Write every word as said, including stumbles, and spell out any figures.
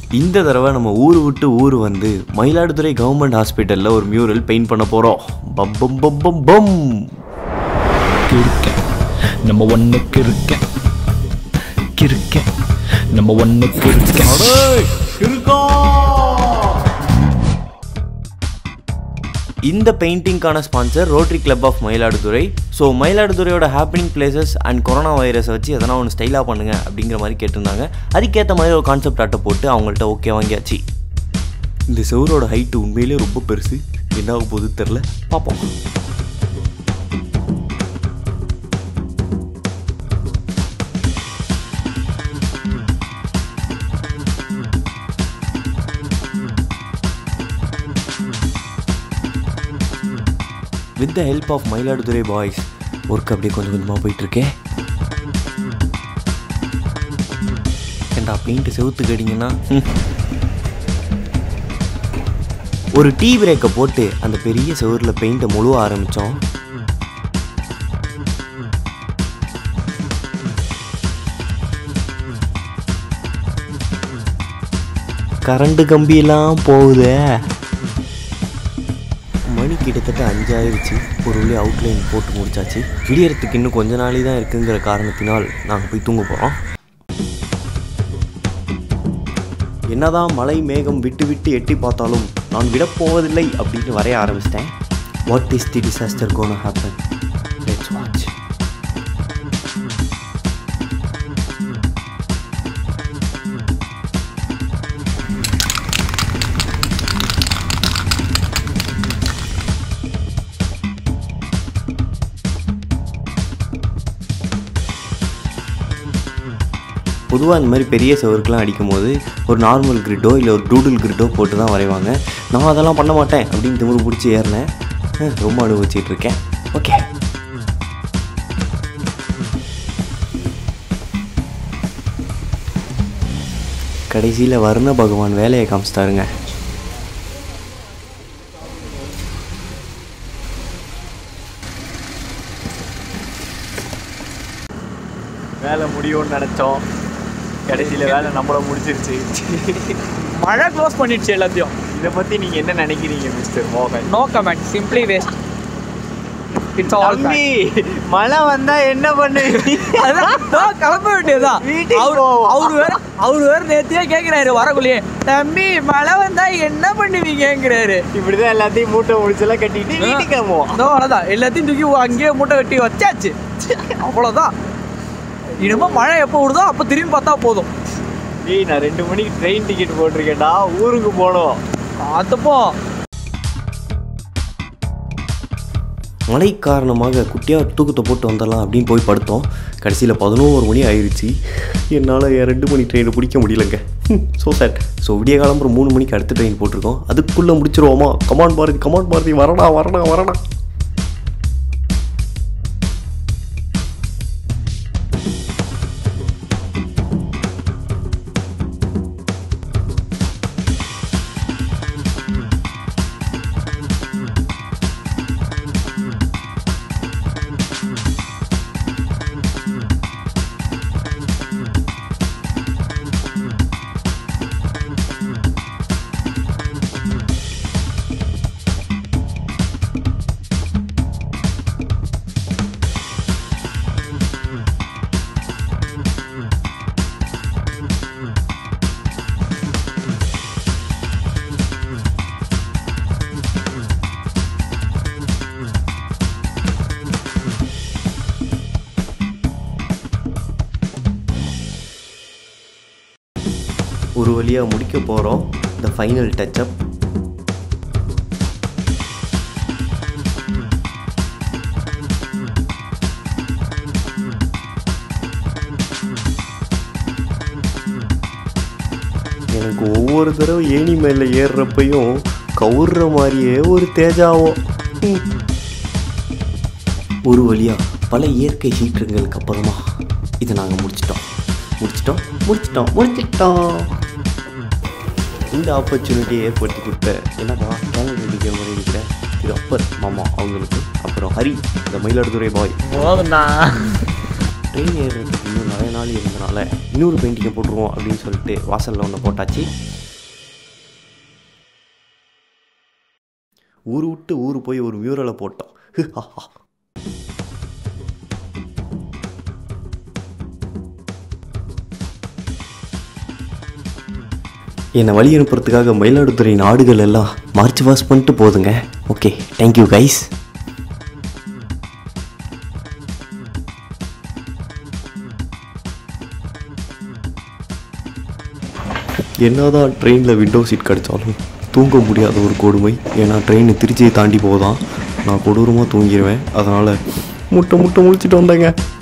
இந்த தடவை நம்ம ஊர் விட்டு ஊர் வந்து மயிலாடுதுறை கவர்மெண்ட் ஹாஸ்பிட்டலில் ஒரு மியூரல் பெயிண்ட் பண்ண போகிறோம். பம் பம் பம் பம் பம் கிறுக்க நம்ம ஒன்றுக்கு இருக்க கிறுக்க நம்ம ஒன்றுக்கு இருக்க இருக்கா. இந்த பெயிண்டிங்கான sponsor Rotary Club of Mayiladuthurai. So மயிலாடுதுறையோட ஹேப்பனிங் பிளேசஸ் அண்ட் கொரோனா வைரஸை வச்சு எதனா ஒன்று ஸ்டைலாக பண்ணுங்க அப்படிங்கிற மாதிரி கேட்டிருந்தாங்க. அதுக்கேற்ற மாதிரி ஒரு கான்செப்ட் ஆட்டை போட்டு அவங்கள்ட்ட ஓகே வாங்கியாச்சு. இந்த செவரோட ஹைட்டு உண்மையிலே ரொம்ப பெருசு. என்ன ஆக போகுது தெரில, பார்ப்போம். With the help of Mayiladuthurai boys work அப்படியே கொஞ்சம் கொஞ்சமாக போயிட்டுருக்கேன். ஏண்டா பெயிண்ட்டு செவுத்துக்கு அடிங்கன்னா ஒரு டீ பிரேக்கை போட்டு அந்த பெரிய செவரில் பெயிண்ட்டை முழுவ ஆரம்பித்தோம். கரண்ட் கம்பியெல்லாம் போகுதே. மணி கிட்டத்தட்ட அஞ்சாயிருச்சு. ஒரு வழி அவுட்லைன் போட்டு முடிச்சாச்சு. விடியறதுக்கு இன்னும் கொஞ்ச நாளே தான் இருக்குங்கிற காரணத்தினால் நாங்கள் போய் தூங்க போகிறோம். என்னதான் மழை மேகம் விட்டு விட்டு எட்டி பார்த்தாலும் நான் விடப்போவதில்லை அப்படின்னு வரைய ஆரம்பிச்சிட்டேன். What is the disaster gonna happen? Let's watch. பொதுவாக இந்த மாதிரி பெரிய செவருக்கெலாம் அடிக்கும் போது ஒரு நார்மல் கிரிட்டோ இல்லை ஒரு டூடுல் கிரிட்டோ போட்டு தான் வரைவாங்க. நான் அதெல்லாம் பண்ண மாட்டேன் அப்படின்னு திமிரு பிடிச்சி ஏறினேன். ரொம்ப அனுபவிச்சிட்டு இருக்கேன். ஓகே, கடைசியில் வருண பகவான் வேலையை காமிச்சிட்டாருங்க. வேலை முடியும்னு நினச்சோம், கடைசியில் வேலை நம்மள முடிச்சிருச்சு. மழை க்ளோஸ் பண்ணிடுச்சு எல்லாத்தையும். இதை பற்றி நீங்கள் என்ன நினைக்கிறீங்க மிஸ்டர் மோகன்? No comment, simply waste. It's all தம்பி, மழை வந்தால் என்ன பண்ணுவீங்க? அதான் கிளம்ப வேண்டியதுதான். அவரு அவரு வேற அவரு வேற நேத்தியே கேட்குறாரு வரக்குள்ளேயே, தம்பி மழை வந்தா என்ன பண்ணுவீங்கிறாரு. இப்படிதான் எல்லாத்தையும் மூட்டை முடிச்செல்லாம் கட்டிட்டு வீட்டுக்கு கிளம்புவோம். அவ்வளோதான், எல்லாத்தையும் தூக்கி அங்கேயே மூட்டை கட்டி வச்சாச்சு. அவ்வளோதான். இனிமே மழை எப்போ விடுதோ அப்போ திரும்பி பார்த்தா போதும். ஏய், நான் ரெண்டு மணிக்கு ட்ரெயின் டிக்கெட் போட்டிருக்கேன்டா, ஊருக்கு போனோம். அதப்போ மழை காரணமாக குட்டியாக தூக்கத்தை போட்டு வந்துடலாம் அப்படின்னு போய் படுத்தோம். கடைசியில் பதினோரு மணி ஆயிடுச்சு. என்னால் ரெண்டு மணி ட்ரெயினை பிடிக்க முடியலங்க. ஸோ சார் ஸோ விடிய காலம்புறம் மூணு மணிக்கு அடுத்த ட்ரெயின் போட்டிருக்கோம். அதுக்குள்ளே முடிச்சிருவோமா? கமாண்ட் பாரதி, கமாண்ட் பாரதி, வரடா வரடா வரடா. ஒரு வழியாக முடிக்க போகிறோம். The final touchup. எனக்கு ஒவ்வொரு தடவை ஏணி மேலே ஏறுறப்பையும் கவுர்ற மாதிரியே ஒரு தேஜாவோ. ஒரு வழியாக பல இயற்கை சீற்றங்களுக்கு அப்புறமா இதை நாங்கள் முடிச்சிட்டோம் முடிச்சிட்டோம் முடிச்சிட்டோம் முடிச்சிட்டோம் இந்த ஆப்பர்ச்சுனிட்டியை ஏற்படுத்தி கொடுத்த என்னப்பா சேனல் ரெடிக்க மாதிரி இருக்கிற இது அப்பர் மாமா அவங்களுக்கு, அப்புறம் ஹரி இந்த மயிலாடுதுறை பாய். ட்ரெயின் ஏறுறதுக்கு இன்னும் நிறைய நாள் இருந்தனால இன்னொரு பெயிண்டிங்கை போட்டுருவோம் அப்படின்னு சொல்லிட்டு வாசலில் ஒன்று போட்டாச்சு. ஊர் விட்டு ஊர் போய் ஒரு மியூரலை போட்டோம். என்னை வழி அனுப்புறதுக்காக மயிலாடுதுறை நாடுகள் எல்லாம் மார்ச் பாஸ் பண்ணிட்டு போதுங்க. Okay, thank you guys. என்னதான் ட்ரெயினில் விண்டோ சீட் கிடச்சாலும் தூங்க முடியாத ஒரு கொடுமை. ஏன்னா ட்ரெயின் திருச்சியை தாண்டி போதான், நான் கொடூரமாக தூங்கிடுவேன். அதனால் முட்டை முட்டை முழிச்சிட்டு வந்தேங்க.